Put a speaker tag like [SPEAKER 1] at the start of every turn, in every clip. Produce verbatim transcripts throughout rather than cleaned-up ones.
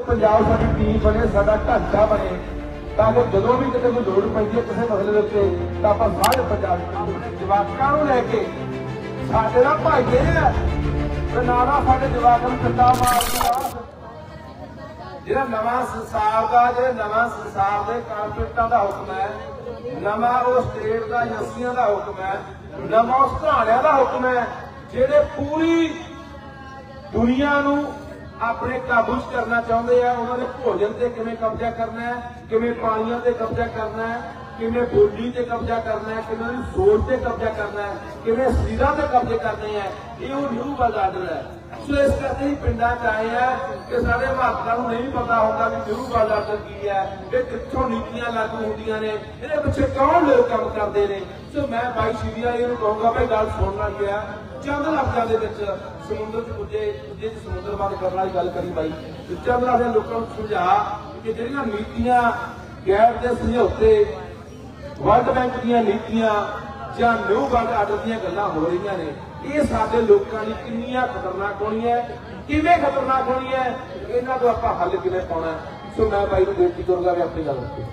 [SPEAKER 1] पंजाब साडी team बने, साडा ढांचा बने, ताकि जदों भी किते कोई लोड़ पैंदी है किसी मसले दे उत्ते तां आपां सारे पंजाब अपने जवाकां नूं लैके साडे नाल भाईए ने ते नारा साडे जवाकां नूं कंधा मारदा ਜਿਹੜਾ ਨਵਾਂ ਸੰਸਾਰ ਦਾ ਜਿਹੜੇ ਨਵਾਂ ਸੰਸਾਰ ਦੇ ਕਾਰਪੋਰੇਟਾਂ ਦਾ ਹੁਕਮ ਹੈ, ਨਵਾਂ ਉਹ ਸਟੇਟ ਦਾ ਏਜੰਸੀਆਂ ਦਾ ਹੁਕਮ ਹੈ, ਨਵਾਂ ਉਸ ਘਰਾਣਿਆਂ ਦਾ ਹੁਕਮ ਹੈ ਜਿਹੜੇ ਪੂਰੀ ਦੁਨੀਆ ਨੂੰ ਆਪਣੇ ਕਾਬੂ 'ਚ ਕਰਨਾ ਚਾਹੁੰਦੇ ਆ। ਉਹਨਾਂ ਦੇ ਭੋਜਨ ਤੇ ਕਿਵੇਂ ਕਬਜ਼ਾ ਕਰਨਾ ਹੈ, ਕਿਵੇਂ ਪਾਣੀਆਂ ਤੇ ਕਬਜ਼ਾ ਕਰਨਾ ਹੈ, ਕਿਵੇਂ ਬੋਲੀ ਤੇ ਕਬਜ਼ਾ ਕਰਨਾ ਹੈ, ਕਿਵੇਂ ਦੀ ਸੋਚ ਤੇ ਕਬਜ਼ਾ ਕਰਨਾ ਹੈ, ਕਿਵੇਂ ਸਰੀਰਾਂ ਤੇ ਕਬਜ਼ੇ ਕਰਨੇ ਹੈ। ਇਹ ਉਹ ਨਿਊ ਵਰਲਡ ਆਰਡਰ ਹੈ। ਸੋ ਇਸ ਕਰਕੇ ਹੀ ਪਿੰਡਾਂ 'ਚ ਆਏ ਆ ਕਿ ਸਾਡੇ ਮਹਾਤਮਾ ਨੂੰ ਨਹੀਂ ਪਤਾ ਹੁੰਦਾ ਵੀ ਨਿਊ ਵਰਲਡ ਆਰਡਰ ਕੀ ਹੈ, ਇਹ ਕਿੱਥੋਂ ਨੀਤੀਆਂ ਲਾਗੂ ਹੁੰਦੀਆਂ ਨੇ, ਇਹਦੇ ਪਿੱਛੇ ਕੌਣ ਲੋਕ ਕੰਮ ਕਰਦੇ ਨੇ। ਸੋ ਮੈਂ ਬਾਈ ਸ਼ੀਰੀਆ ਇਹਨੂੰ ਕਹੂੰਗਾ ਭਾਈ ਗੱਲ ਸੁਣਨਾ ਗਿਆ ਚੰਦ ਲਫ਼ਜ਼ਾਂ ਦੇ ਵਿੱਚ ਸਮੁੰਦਰ 'ਚ ਪੁੱਜੇ ਪੁੱਜੇ 'ਚ ਸਮੁੰਦਰ ਬੰਦ ਕਰਨ ਵਾਲੀ ਗੱਲ ਕਰੀ ਬਾਈ। ਚੰਦ ਲਫ਼ਜ਼ਾਂ ਲੋਕਾਂ ਨੂੰ ਸਮਝਾ ਕਿ ਜਿਹੜੀਆਂ ਨੀਤੀਆਂ ਗੈਰ ਦੇ ਸਮਝੌਤੇ ਵਰਲਡ ਬੈਂਕ ਦੀਆਂ ਨੀਤੀਆਂ ਜਾਂ ਨਿਊ ਵਰਲਡ ਆਰਡਰ ਦੀਆਂ ਗੱਲਾਂ ਹੋ ਰਹੀਆਂ ਨੇ, ਇਹ ਸਾਡੇ ਲੋਕਾਂ ਲਈ ਕਿੰਨੀਆਂ ਖਤਰਨਾਕ ਹੋਣੀਆਂ, ਕਿਵੇਂ ਖਤਰਨਾਕ ਹੋਣੀ ਹੈ, ਇਹਨਾਂ ਤੋਂ ਆਪਾਂ ਹੱਲ ਕਿਵੇਂ ਪਾਉਣਾ। ਸੋ ਮੈਂ ਬਾਈ ਨੂੰ ਬੇਨਤੀ ਕਰੂੰਗਾ ਵੀ ਆਪਣੀ ਗੱਲ ਰੱਖੋ।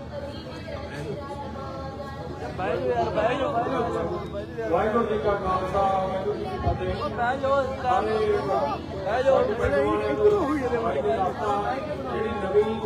[SPEAKER 1] ਵਾਹਿਗੁਰੂ ਜੀ ਕਾ ਖਾਲਸਾ ਵਾਹਿਗੁਰੂ ਜੀ ਕੀ ਫਤਿਹ। ਜਿਹੜੀ ਨਵੀਂ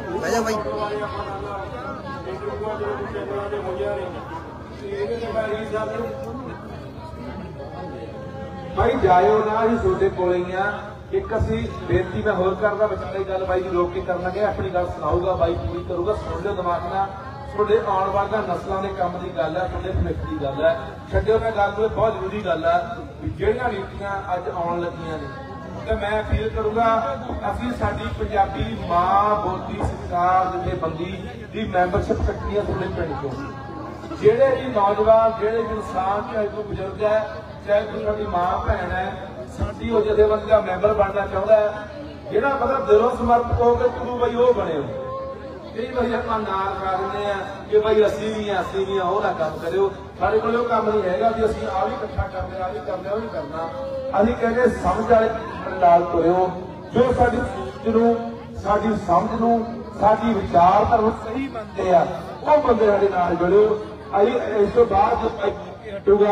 [SPEAKER 1] भाई जायो ना ही सोडे कोल ही आ। एक असी बेनती मैं होर करदा विचारे गल बाई जी रोक के कर लगे, अपनी गल सुनाऊगा बाई पूरी करूंगा, सुन लो दिमाग नाल। थोड़े आने वाले नस्लों के काम की गल है, थोड़े भविख की गल है, छड्डियो मैं गल बहुत जरूरी गल है जिहड़ियां नीतियां अज आउण लगियां ने। तो मैं अपील करूंगा असी साडी पंजाबी मां बोली सरकार जथेबंदी की मैंबरशिप कट्टी है थोड़े पिंड चों। ਜਿਹੜੇ ਵੀ नौजवान ਜਿਹੜੇ ਵੀ इंसान चाहे कोई बुजुर्ग है चाहे कोई साडी मां भैन है साडी वो जथेबंदी का मैंबर बनना चाहता है, ਜਿਹੜਾ मतलब दिलों समर्पित हो के गुरु बई वो बने हो। कई बार ਆਪਾਂ नाल खा दिंदे आ कि भाई असीं भी आ असीं भी आ ਉਹ ना काम करियो, ਸਾਡੇ ਕੋਲ ਉਹ ਕੰਮ नहीं हैगा भी असीं आ भी इकट्ठा करना आ भी करना वो नहीं करना। ਅਸੀਂ ਕਹਿੰਦੇ ਸਮਝ ਵਾਲੇ ਨਾਲ ਤੁਰਿਓ, ਜੋ ਸਾਡੀ ਸੋਚ ਨੂੰ ਸਾਡੀ ਸਮਝ ਨੂੰ ਸਾਡੀ ਵਿਚਾਰਧਾਰਾ ਨੂੰ ਸਹੀ ਮੰਨਦੇ ਆ ਉਹ ਬੰਦੇ ਸਾਡੇ ਨਾਲ ਜੁੜਿਓ। ਅਸੀਂ ਇਸ ਤੋਂ ਬਾਅਦ ਜੋ ਹਟੂਗਾ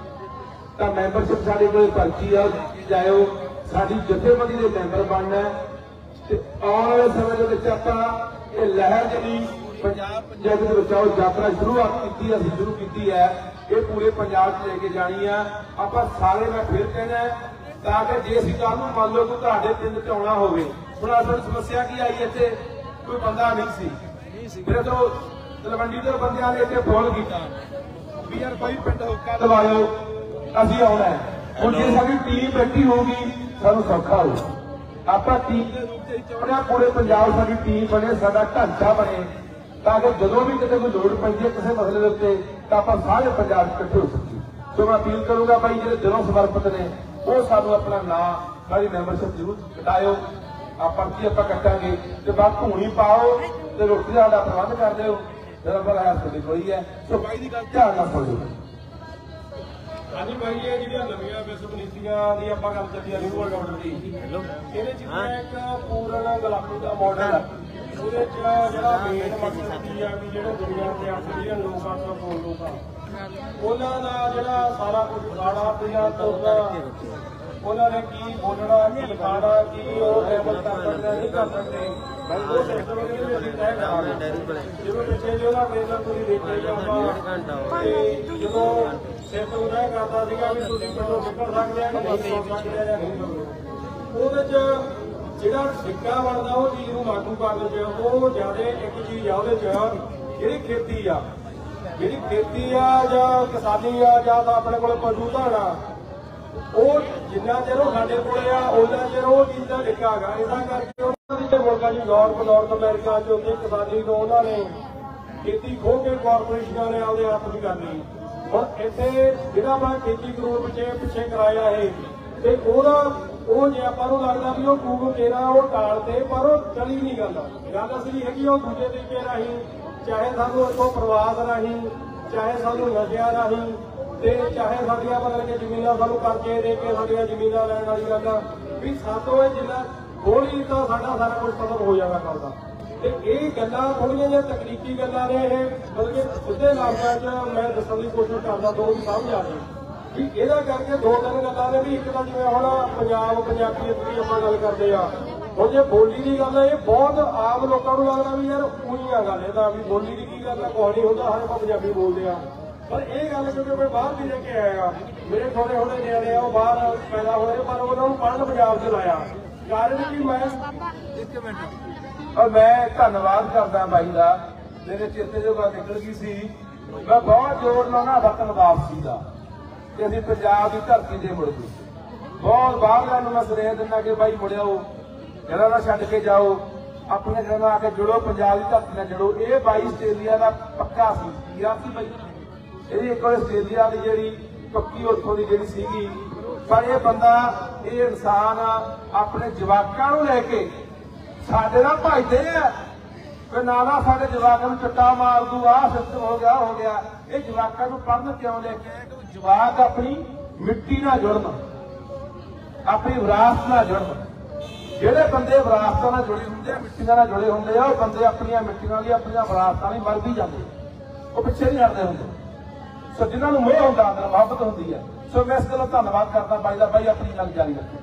[SPEAKER 1] ਤਾਂ ਮੈਂਬਰਸ਼ਿਪ ਸਾਡੇ ਕੋਲ ਪਰਚੀ ਆ ਜਾਇਓ, ਸਾਡੀ ਜਥੇਬੰਦੀ ਦੇ ਮੈਂਬਰ ਬਣਨਾ ਤੇ ਆਉਣ ਵਾਲੇ ਸਮੇਂ ਦੇ ਵਿੱਚ ਆਪਾਂ ਇਹ ਲਹਿਰ ਜਿਹੜੀ ਪੰਜਾਬ ਪੰਜਾਬ ਦੇ ਬਚਾਓ ਯਾਤਰਾ ਸ਼ੁਰੂਆਤ ਕੀਤੀ ਅਸੀਂ ਸ਼ੁਰੂ ਕੀਤੀ ਹੈ, ਇਹ ਪੂਰੇ ਪੰਜਾਬ 'ਚ ਲੈ ਕੇ ਜਾਣੀ ਆ ਆਪਾਂ ਸਾਰੇ। ਮੈਂ ਫਿਰ ਕਹਿਣਾ ਤਾਂ ਕਿ ਜੇ ਅਸੀਂ ਕੱਲ੍ਹ ਨੂੰ ਮੰਨ ਲਓ ਕੋਈ ਤੁਹਾਡੇ ਪਿੰਡ 'ਚ ਆਉਣਾ ਹੋਵੇ, ਹੁਣ ਅਸਲ ਸਮੱਸਿਆ ਕੀ ਆਈ ਇੱਥੇ ਕੋਈ ਬੰਦਾ ਨਹੀਂ ਸੀ, ਫਿਰ ਤੋਂ ਤਲਵੰਡੀ ਤੋਂ ਬੰਦਿਆਂ ਨੇ ਇੱਥੇ ਫੋਨ ਕੀਤਾ ਵੀ ਯਾਰ ਕੋਈ ਪਿੰਡ ਹੁੱਕਾ ਦਵਾਇਓ ਅਸੀਂ ਆਉਣਾ ਹੈ। ਹੁਣ ਜੇ ਸਾਡੀ ਟੀਮ ਬੈਠੀ ਹੋਊਗੀ ਸਾਨੂੰ ਸੌਖਾ ਹੋਊ। ਆਪਾਂ ਟੀਮ ਦੇ ਰੂਪ 'ਚ ਚਾਹੁੰਦੇ ਹਾਂ ਪੂਰੇ ਪੰਜਾਬ ਸਾਡੀ ਟੀਮ ਬਣੇ, ਸਾਡਾ ਢਾਂਚਾ ਬਣੇ, ਤਾਂ ਕਿ ਜਦੋਂ ਵੀ ਕਿਤੇ ਕੋਈ ਲੋੜ ਪੈਂਦੀ ਹੈ ਕਿਸੇ ਮਸਲੇ ਦੇ ਉੱਤੇ ਤਾਂ ਆਪਾਂ ਸਾਰੇ ਪੰਜਾਬ 'ਚ ਇਕੱਠੇ ਹੋ ਸਕੀਏ। ਸੋ ਮੈਂ ਅਪੀਲ ਕਰੂੰਗਾ ਭਾਈ ਜਿਹੜੇ ਦਿਲੋਂ ਸਮਰਪਿਤ ਨੇ ਉਹ ਸਾਨੂੰ ਆਪਣਾ ਨਾਂ ਸਾਡੀ ਮੈਂਬਰਸ਼ਿਪ ਜ਼ਰੂਰ ਕਟਾਇਓ। ਆ ਪਰਚੀ ਆਪਾਂ ਕੱਟਾਂਗੇ ਤੇ ਬਾਅਦ ਧੂਣੀ ਪਾਓ ਤੇ ਰੋਟੀ ਦਾ ਸਾਡਾ ਪ੍ਰਬੰਧ ਕਰ ਦਿਓ। ਜਿਹੜਾ ਬੜਾ ਹੈ ਤੁਹਾਡੀ ਕੋਈ ਹੈ। ਸੋ ਬਾਈ ਦੀ ਗੱਲ ਧਿਆਨ ਨਾਲ ਸੁਣਿਓ। ਹਾਂਜੀ ਬਾਈ ਇਹ ਜਿਹੜੀਆਂ ਨਵੀਆਂ ਵਿਸ਼ਵ ਨੀਤੀਆਂ ਦੀ ਆਪਾਂ ਗੱਲ ਚੱਲੀ ਆ ਨਿਊ ਵਰਲਡ ਆਰਡਰ ਦੀ, ਇਹਦੇ 'ਚ ਇੱਕ ਪੂਰਨ ਗੁਲਾਮੀ ਦਾ ਮਾਡਲ ਆ। ਉਹਦੇ 'ਚ ਜਿਹੜਾ ਮੇਨ ਮਕਸਦ ਕੀ ਆ ਵੀ ਜਿਹੜੇ ਦੁਨੀਆ ਦੇ ਅੱਠ ਬਿਲੀਅਨ ਲੋਕ ਆ ਕਰੋੜ ਲੋਕ ਆ ਉਹਨਾਂ ਦਾ ਜਿਹੜਾ ਸਾਰਾ ਕੁਝ ਖਾਣਾ ਪੀਣਾ ਤੁਰਨਾ, ਉਹਨਾਂ ਨੇ ਕੀ ਬੋਲਣਾ ਕੀ ਖਾਣਾ ਕੀ ਉਹ ਟ੍ਰੈਵਲ ਕਰ ਸਕਦੇ ਨਹੀਂ ਕਰ ਸਕਦੇ, ਉਹ ਸਿਸਟਮ ਇਹਦੇ ਵਿੱਚ ਤੈਅ ਕਰਾਂਗੇ। ਜਦੋਂ ਪਿੱਛੇ ਜਿਹਦਾ ਮੇਲਾ ਪੂਰੀ ਦੇਖੇ ਜਾਊਗਾ ਤੇ ਜਦੋਂ ਸਿਸਟਮ ਤੈਅ ਕਰਦਾ ਸੀਗਾ ਵੀ ਤੁਸੀਂ ਪਿੰਡੋਂ ਨਿਕਲ ਸਕਦੇ ਆ ਕਿ ਨਹੀਂ ਨਿਕਲ ਸਕਦੇ ਜਾਂ ਨਹੀਂ, ਉਹਦੇ 'ਚ ਜਿਹੜਾ ਸਿੱਕਾ ਬਣਦਾ ਉਹ ਚੀਜ਼ ਨੂੰ ਲਾਗੂ ਕਰਨ 'ਚ ਉਹ ਜ਼ਿਆਦਾ ਇੱਕ ਚੀਜ਼ ਆ ਉਹਦੇ 'ਚ ਜਿਹੜੀ ਖੇਤੀ ਆ, ਜਿਹੜੀ ਖੇਤੀ ਆ ਜਾਂ ਕਿਸਾਨੀ ਆ ਜਾਂ ਤਾਂ ਆਪਣੇ ਕੋਲ ਪਸ਼ੂ ਧਾਣਾ, ਉਹ ਜਿੰਨਾ ਚਿਰ ਉਹ ਸਾਡੇ ਕੋਲ ਆ ਉਹਨਾਂ ਚਿਰ ਉਹ ਚੀਜ਼ ਦਾ ਲਿਖਿਆ ਹੈਗਾ। ਇਦਾਂ ਕਰਕੇ ਉਹਨਾਂ ਦੇ ਮੁਲਕਾਂ 'ਚ ਯੂਰਪ ਨਾਰਥ ਅਮਰੀਕਾ 'ਚ ਉੱਥੇ ਕਿਸਾਨੀ ਤੋਂ ਉਹਨਾਂ ਨੇ ਖੇਤੀ ਖੋਹ ਕੇ ਕਾਰਪੋਰੇਸ਼ਨਾਂ ਨੇ ਆਪਦੇ ਹੱਥ ਵੀ ਕਰ ਲਈ। ਹੁਣ ਇੱਥੇ ਜਿਹੜਾ ਆਪਾਂ ਖੇਤੀ ਕਰੋੜ ਪਿੱਛੇ ਪਿੱਛੇ ਕਰਾਇਆ ਇਹ ਤੇ ਉਹਦਾ ਉਹ ਜੇ ਆਪਾਂ ਨੂੰ ਲੱਗਦਾ ਵੀ ਉਹ ਕੂਕ ਤੇਰਾ ਉਹ ਟਾਲ ਤੇ ਪਰ ਉਹ ਚਲੀ ਨਹੀਂ ਗੱਲ ਗੱਲ ਅਸਲੀ ਹੈਗੀ ਉਹ ਦੂਜੇ ਤਰੀਕੇ ਰਾਹੀਂ, ਚਾਹੇ ਸਾਨੂੰ ਇੱਥੋਂ ਪ੍ਰਵਾਸ ਰਾਹੀਂ, ਚਾਹੇ ਸਾਨੂੰ ਨਸ਼ਿਆਂ ਰਾਹੀਂ ਤੇ ਚਾਹੇ ਸਾਡੀਆਂ ਬਦਲ ਕੇ ਜ਼ਮੀਨਾਂ ਸਾਨੂੰ ਕਰਜ਼ੇ ਦੇ ਕੇ ਸਾਡੀਆਂ ਜ਼ਮੀਨਾਂ ਲੈਣ ਵਾਲੀ ਗੱਲ ਵੀ ਸਾਤੋਂ ਇਹ ਜਿੰਨਾ
[SPEAKER 2] ਹੌਲੀ ਤਾਂ ਸਾਡਾ ਸਾਰਾ ਕੁਝ ਖਤਮ ਹੋ ਜਾਣਾ ਕਰਦਾ। ਤੇ ਇਹ ਗੱਲਾਂ ਥੋੜੀਆਂ ਜਿਹੀਆਂ ਤਕਨੀਕੀ ਗੱਲਾਂ ਨੇ, ਇਹ ਬਲਕਿ ਸਿੱਧੇ ਲਫ਼ਜ਼ਾਂ 'ਚ ਮੈਂ ਦੱਸਣ ਦੀ ਕੋਸ਼ਿਸ਼ ਕਰਦਾ ਦੋ ਵੀ ਸਮਝ ਆ ਗਈ ਵੀ ਇਹਦਾ ਕਰਕੇ ਦੋ ਤਿੰਨ ਗੱਲਾਂ ਨੇ। ਵੀ ਇੱਕ ਤਾਂ ਜਿਵੇਂ ਹੁਣ ਪੰਜਾਬ ਪੰਜਾਬੀਅਤ ਦੀ ਆਪਾਂ ਗੱਲ ਕਰਦੇ ਆ, ਹੁਣ ਜੇ ਬੋਲੀ ਦੀ ਗੱਲ ਹੈ, ਇਹ ਬਹੁਤ ਆਮ ਲੋਕਾਂ ਨੂੰ ਲੱਗਦਾ ਵੀ ਯਾਰ ਉਹੀ ਆ ਗੱਲ, ਇਹਦਾ ਵੀ ਬੋਲੀ ਦੀ ਕੀ ਗੱਲ ਹੈ, ਕੋਈ ਨਹੀਂ ਹੁੰਦਾ, ਹਰ ਆਪਾਂ ਪੰਜਾਬੀ ਬੋਲਦੇ ਆ। ਪਰ ਇਹ ਗੱਲ ਕਿਉਂਕਿ ਮੈਂ ਬਾਹਰ ਵੀ ਲੈ ਕੇ ਆਇਆ, ਮੇਰੇ ਥੋੜੇ ਥੋੜੇ ਨਿਆਣੇ ਆ ਉਹ ਬਾਹਰ ਪੈਦਾ ਹੋਏ, ਪਰ ਉਹਨਾਂ ਨੂੰ ਪੜ੍ਹਨ ਪੰਜਾਬ 'ਚ ਲਾਇਆ। ਕਾਰਨ ਕਿ ਮੈਂ ਇੱਕ ਮਿੰਟ
[SPEAKER 1] ਔਰ ਮੈਂ ਧੰਨਵਾਦ ਕਰਦਾ ਬਾਈ ਦਾ, ਮੇਰੇ ਚੇਤੇ ਜੋ ਗੱਲ ਨਿਕਲ ਗਈ ਸੀ, ਮੈਂ ਬਹੁਤ ਜ਼ੋਰ ਨਾਲ ਨਾ ਵਤਨ ਵਾਪਸੀ ਦਾ, ਕਿ ਅਸੀਂ ਪੰਜਾਬ ਦੀ ਧਰਤੀ ਤੇ ਮੁੜ ਗਏ। ਬਹੁਤ ਬਾਹਰਲਿਆਂ ਨੂੰ ਮੈਂ ਸੁਨੇਹਾ ਦਿੰਦਾ ਕਿ ਬਾਈ ਮੁੜਿਓ, ਜਗ੍ਹਾ ਨਾ ਛੱਡ ਕੇ ਜਾਓ, ਆਪਣੇ ਜਗ੍ਹਾ ਨਾਲ ਆ ਕੇ ਜੁੜੋ, ਪੰਜਾਬ ਦੀ ਧਰਤੀ ਨਾਲ ਜੁੜੋ। ਇਹ ਬਾਈ ਆਸਟ੍ਰੇਲੀਆ ਦਾ ਪੱਕਾ ਸੀ, ਕੀਆ ਸੀ ਬਾਈ, ਇਹਦੀ ਇੱਕ ਵਾਰ ਆਸਟ੍ਰੇਲੀਆ ਦੀ ਜਿਹੜੀ ਪੱਕੀ ਉੱਥੋਂ ਦੀ ਜਿਹੜੀ ਸੀਗੀ। ਪਰ ਇਹ ਬੰਦਾ, ਇਹ ਇਨਸਾਨ ਆਪਣੇ ਜਵਾਕਾਂ ਨੂੰ ਲੈ ਕੇ ਸਾਡੇ ਨਾਲ ਭਜਦੇ ਆ ਕਿ ਨਾ ਨਾ ਸਾਡੇ ਜਵਾਕਾਂ ਨੂੰ ਚੱਟਾ ਮਾਰ ਦੂ, ਆਹ ਸਿਸਟਮ ਹੋ ਗਿਆ ਹੋ ਗਿਆ। ਇਹ ਜਵਾਕਾਂ ਨੂੰ ਪੜ੍ਹਨ ਕਿਉਂ ਲੈ ਕੇ ਆਏ ਕਿ ਜਵਾਕ ਆਪਣੀ ਮਿੱਟੀ ਨਾਲ ਜੁੜਨ, ਆਪਣੀ ਵਿਰਾਸਤ ਨਾਲ ਜੁੜਨ। ਜਿਹੜੇ ਬੰਦੇ ਵਿਰਾਸਤਾਂ ਨਾਲ ਜੁੜੇ ਹੁੰਦੇ ਆ, ਮਿੱਟੀਆਂ ਨਾਲ ਜੁੜੇ ਹੁੰਦੇ ਆ, ਉਹ ਬੰਦੇ ਆਪਣੀਆਂ ਮਿੱਟੀਆਂ ਲਈ, ਆਪਣੀਆਂ ਵਿਰਾਸਤਾਂ ਲਈ ਮਰ ਵੀ ਜਾਂਦੇ, ਉਹ ਪਿੱਛੇ ਨਹੀਂ ਹਟਦੇ ਹੁੰਦੇ। ਸੋ ਜਿਨ੍ਹਾਂ ਨੂੰ ਮੋਹ ਹੁੰਦਾ, ਅੰਦਰ ਮੁਹੱਬਤ ਹੁੰਦੀ ਹੈ। ਸੋ ਮੈਂ ਇਸ ਗੱਲੋਂ ਧੰਨਵਾਦ ਕਰਦਾ ਬਾਈ ਦਾ। ਬਾਈ ਆਪਣੀ ਗੱਲ ਜਾਰੀ ਰੱਖੋ।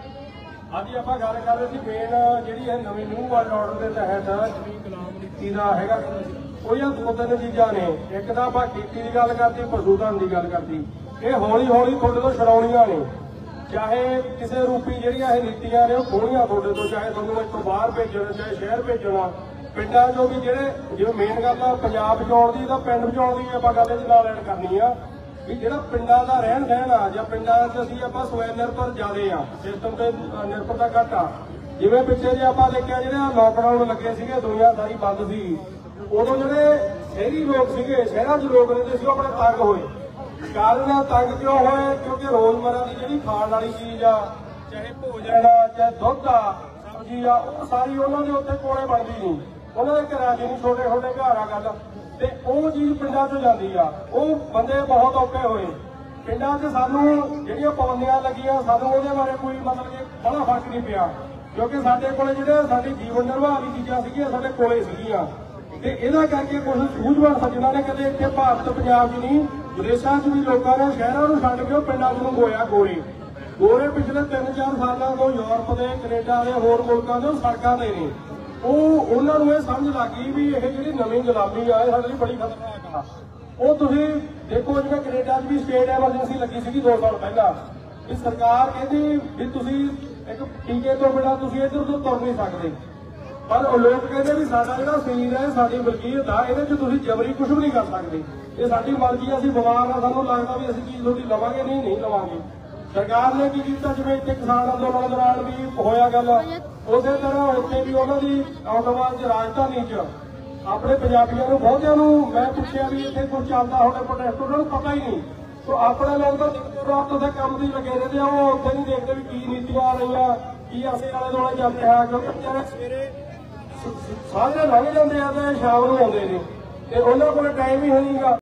[SPEAKER 2] ਅੱਜ ਆਪਾਂ ਗੱਲ ਕਰ ਰਹੇ ਸੀ ਮੇਨ ਜਿਹੜੀ ਇਹ ਨਵੀਂ ਨਿਊ ਵਰਲਡ ਆਰਡਰ ਦੇ ਤਹਿਤ ਜ਼ਮੀਨ ਗੁਲਾਮ ਨੀਤੀ ਦਾ ਹੈਗਾ, ਉਹ ਇਹ ਦੋ ਤਿੰਨ ਚੀਜ਼ਾਂ ਨੇ। ਇੱਕ ਤਾਂ ਆਪਾਂ ਖੇਤੀ ਦੀ ਗੱਲ ਕਰਤੀ, ਪਸ਼ੂਧਨ ਦੀ ਗੱਲ ਕਰਤੀ। ਇਹ ਹੌਲੀ ਹੌਲੀ ਤੁਹਾਡੇ ਤੋਂ ਛਡਾਉਣੀਆਂ ਨੇ, ਚਾਹੇ ਕਿਸੇ ਰੂਪੀ ਜਿਹੜੀਆਂ ਇਹ ਨੀਤੀਆਂ ਨੇ ਉਹ ਖੋਣੀਆਂ ਤੁਹਾਡੇ ਤੋਂ, ਚਾਹੇ ਤੁਹਾਨੂੰ ਇੱਥੋਂ ਬਾਹਰ ਭੇਜਣਾ, ਚਾਹੇ ਸ਼ਹਿਰ ਭੇਜਣਾ। ਪਿੰਡਾਂ 'ਚੋਂ ਵੀ ਜਿਹੜੇ ਜਿਵੇਂ ਮੇਨ ਗੱਲ ਆ ਪੰਜਾਬ ਬਚਾਉਣ ਦੀ, ਤਾਂ ਪਿੰਡ ਬਚਾਉਣ ਦੀ ਆਪਾਂ ਗੱਲ ਇਹਦੇ ਨਾਲ ਐਡ ਕਰਨੀ ਆ ਵੀ ਜਿਹੜਾ ਪਿੰਡਾਂ ਦਾ ਰਹਿਣ ਸਹਿਣ ਆ, ਜਾਂ ਪਿੰਡਾਂ 'ਚ ਅਸੀਂ ਆਪਾਂ ਸਵੈ ਨਿਰਭਰ ਜ਼ਿਆਦੇ ਆ, ਸਿਸਟਮ ਤੇ ਨਿਰਭਰਤਾ ਘੱਟ ਆ। ਜਿਵੇਂ ਪਿੱਛੇ ਜੇ ਆਪਾਂ ਦੇਖਿਆ ਜਿਹੜਾ ਲੋਕਡਾਊਨ ਲੱਗੇ ਸੀਗੇ, ਦੁਨੀਆ ਸਾਰੀ ਬੰਦ ਸੀ, ਉਦੋਂ ਜਿਹੜੇ ਸ਼ਹਿਰੀ ਲੋਕ ਸੀਗੇ, ਸ਼ਹਿਰਾਂ 'ਚ ਲੋਕ ਰਹਿੰਦੇ ਸੀ, ਉਹ ਆਪਣੇ ਤੰਗ ਹੋਏ। ਕਾਰਨ ਤੰਗ ਕਿਉਂ ਹੋਏ? ਕਿਉਂਕਿ ਰੋਜ਼ਮਰਾ ਦੀ ਜਿਹੜੀ ਖਾਣ ਵਾਲੀ ਚੀਜ਼ ਆ, ਚਾਹੇ ਭੋਜਨ ਆ, ਚਾਹੇ ਦੁੱਧ ਆ, ਸਬਜ਼ੀ ਆ, ਉਹ ਸਾਰੀ ਉਹਨਾਂ ਦੇ ਉੱਤੇ ਕੋਲੇ ਬਣਦੀ ਨਹੀਂ। ਉਹਨਾਂ ਦੇ ਘਰਾਂ 'ਚ ਨਹੀਂ, ਛੋਟੇ ਛੋਟੇ ਘਰ ਆ ਗੱਲ, ਤੇ ਉਹ ਚੀਜ਼ ਪਿੰਡਾਂ 'ਚ ਜਾਂਦੀ ਆ। ਉਹ ਬੰਦੇ ਬਹੁਤ ਔਖੇ ਹੋਏ। ਪਿੰਡਾਂ 'ਚ ਸਾਨੂੰ ਜਿਹੜੀਆਂ ਪਾਬੰਦੀਆਂ ਲੱਗੀਆਂ, ਸਾਨੂੰ ਉਹਦੇ ਬਾਰੇ ਕੋਈ ਮਤਲਬ ਕਿ ਬੜਾ ਫਰਕ ਨਹੀਂ ਪਿਆ, ਕਿਉਂਕਿ ਸਾਡੇ ਕੋਲੇ ਜਿਹੜੇ ਸਾਡੀ ਜੀਵਨ ਨਿਰਵਾਹ ਦੀ ਚੀਜ਼ਾਂ ਸੀਗੀਆਂ ਸਾਡੇ ਕੋਲੇ ਸੀਗੀਆਂ। ਤੇ ਇਹਦਾ ਕਰਕੇ ਕੁਝ ਸੂਝਵਾਨ ਸੱਜਣਾਂ ਨੇ ਕਦੇ ਇੱਥੇ ਭਾਰਤ ਪੰਜਾਬ 'ਚ ਨਹੀਂ, ਵਿਦੇਸ਼ਾਂ 'ਚ ਵੀ ਲੋਕਾਂ ਨੇ ਸ਼ਹਿਰਾਂ ਨੂੰ ਛੱਡ ਕੇ ਉਹ ਪਿੰਡਾਂ 'ਚ ਨੂੰ ਗੋਇਆ। ਗੋਰੇ ਗੋਰੇ ਪਿਛਲੇ ਤਿੰਨ ਚਾਰ ਸਾਲਾਂ ਤੋਂ ਯੂਰਪ ਦੇ, ਕੈਨੇਡਾ ਦੇ, ਹੋਰ ਮੁਲਕਾਂ ਦੇ ਉਹ ਸੜਕਾਂ ਤੇ ਨੇ। ਉਹ ਉਹਨਾਂ ਨੂੰ ਇਹ ਸਮਝ ਲੱਗ ਗਈ ਵੀ ਇਹ ਜਿਹੜੀ ਨਵੀਂ ਗੁਲਾਮੀ ਆ, ਇਹ ਸਾਡੇ ਲਈ ਬੜੀ ਖਤਰਨਾਕ ਆ। ਉਹ ਤੁਸੀਂ ਦੇਖੋ, ਜਿਵੇਂ ਕੈਨੇਡਾ 'ਚ ਵੀ ਸਟੇਟ ਐਮਰਜੈਂਸੀ ਲੱਗੀ ਸੀਗੀ ਦੋ ਸਾਲ ਪਹਿਲਾਂ, ਵੀ ਸਰਕਾਰ ਕਹਿੰਦੀ ਵੀ ਤੁਸੀਂ ਇੱਕ ਟੀਕੇ ਤੋਂ ਬਿਨਾਂ ਤੁਸੀਂ ਇੱਧਰ ਤੋਂ ਤੁਰ ਨਹੀਂ ਸਕਦੇ। ਪਰ ਉਹ ਲੋਕ ਕਹਿੰਦੇ ਵੀ ਸਾਡਾ ਜਿਹੜਾ ਸਰੀਰ ਹੈ, ਸਾਡੀ ਮਲਕੀਅਤ ਆ, ਇਹਦੇ 'ਚ ਤੁਸੀਂ ਜਬਰੀ ਕੁਝ ਵੀ ਨਹੀਂ ਕਰ ਸਕਦੇ। ਇਹ ਸਾਡੀ ਮਰਜ਼ੀ, ਅਸੀਂ ਬਿਮਾਰ ਆ, ਸਾਨੂੰ ਲੱਗਦਾ ਵੀ ਅਸੀਂ ਚੀਜ਼ ਤੁਹਾਡੀ ਲਵਾਂਗੇ, ਨਹੀਂ ਨਹੀਂ ਲਵਾਂਗੇ। ਸਰਕਾਰ ਨੇ ਕੀ ਕੀਤਾ, ਜਿਵੇਂ ਇੱਥੇ ਕਿਸਾਨ ਅੰਦੋਲਨ ਦੌਰਾਨ ਵੀ ਹੋਇਆ ਗੱਲ, ਉਸੇ ਤਰ੍ਹਾਂ ਉੱਥੇ ਵੀ ਉਹਨਾਂ ਦੀ ਆਉਟਵਾਲ 'ਚ, ਰਾਜਧਾਨੀ 'ਚ ਆਪਣੇ ਪੰਜਾਬੀਆਂ ਨੂੰ, ਬਹੁਤਿਆਂ ਨੂੰ ਮੈਂ ਪੁੱਛਿਆ ਵੀ ਇੱਥੇ ਕੁਝ ਚੱਲਦਾ ਹੋਣਾ ਪ੍ਰੋਟੈਸਟ, ਉਹਨਾਂ ਨੂੰ ਪਤਾ ਹੀ ਨਹੀਂ। ਸੋ ਆਪਣੇ ਲੋਕ ਤਾਂ ਰਾਤ ਦੇ ਕੰਮ ਦੀ ਲੱਗੇ ਰਹਿੰਦੇ ਆ, ਉਹ ਉੱਥੇ ਨਹੀਂ ਦੇਖਦੇ ਵੀ ਕੀ ਨੀਤੀਆਂ ਆ ਰਹੀਆਂ, ਕੀ ਅਸੀਂ ਆਲੇ ਦੁਆਲੇ ਚੱਲ ਰਿਹਾ। ਕਿਉਂਕਿ ਵਿਚਾਰੇ ਸਵੇਰੇ ਸਾਰੇ ਲੰਘ ਜਾਂਦੇ ਆ ਤੇ ਸ਼ਾਮ ਨੂੰ ਆਉਂਦੇ ਨੇ, ਤੇ ਉਹਨਾਂ ਕੋਲ ਟਾਈਮ ਹੀ ਹੈ ਨਹੀਂਗਾ।